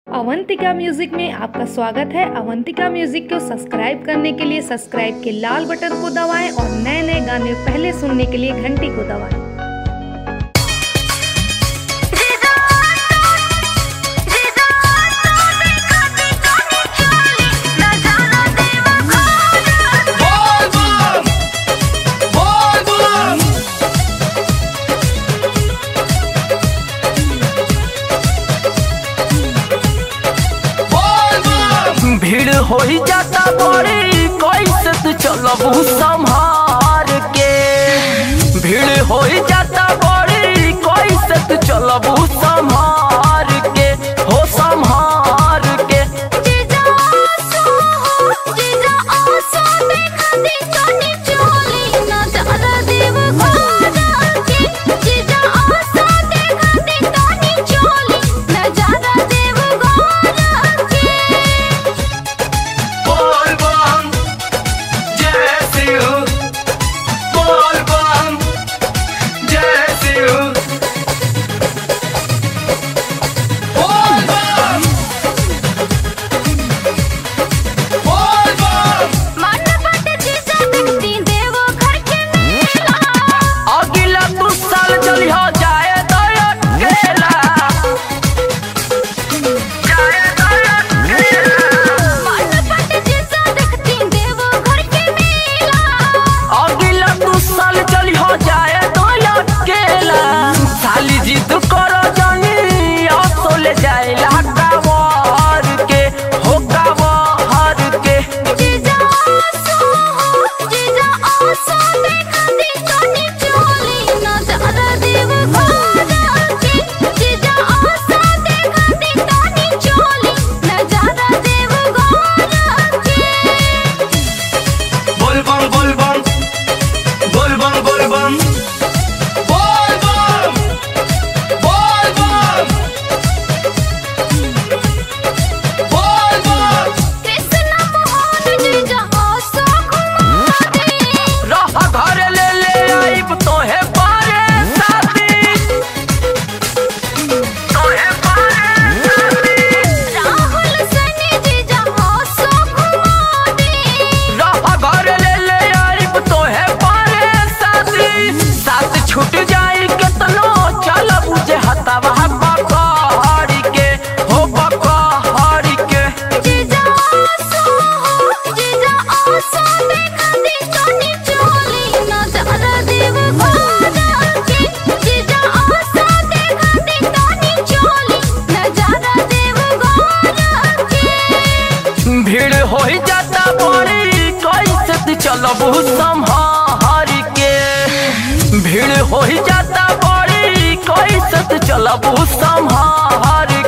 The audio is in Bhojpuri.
अवंतिका म्यूजिक में आपका स्वागत है। अवंतिका म्यूजिक को सब्सक्राइब करने के लिए सब्सक्राइब के लाल बटन को दबाएं और नए नए गाने पहले सुनने के लिए घंटी को दबाएं। भीड़ हो ही जाता बड़ी कैसे तू चलबू संभार के। भीड़ हो ही जाता बड़ी कैसे तू चलबू संभार के, हो संभार के। जीजा आसो देखा दी तनी चोली ना चला देव घर के। जीजा आसो देखा दी तनी चोली ना चला देव घर के। बोल बम जय शिव, बोल बम जय शिव, बोल बम बोल बम। मन बट जीजा देखती देव घर के मेला। अगला तू साल चली हो जाए तो अकेला, जाए तो अकेला। मन बट जीजा देखती देव घर के मेला। अगला तू साल चली हो जाए तो अकेला। साली जिद करो जानी असो ले जाए कावर के, हो कावर के। जीजा आसो देखा दी तनी चोली ना चला देव घर के। जीजा आसो देखा दी तनी चोली ना चला देव घर के। बोल बम बोल बम बोल बम बोल बम बोल बम बोल बम बोल बम। कृष्ण मोहन जीजा आसो घुमा दे। रहा घर ले आइब तोहे पारे शादी, तोहे पारे शादी। राहुल सने जीजा आसो घुमा दे। रहा घर ले आइब तोहे पारे शादी। साथ छूट जाई केतनो चल बुझे हतावा पकड़ के, हो पकड़ के। जीजा आसो देखा दी तनी चोली ना चला देव घर के। जीजा आसो देखा दी तनी चोली ना चला देव घर के। भीड़ हो ही जाता बड़ी कैसे तू चलबू संभार के। भीड़ हो ही जाता बड़ी कैसे तू चलबू संभार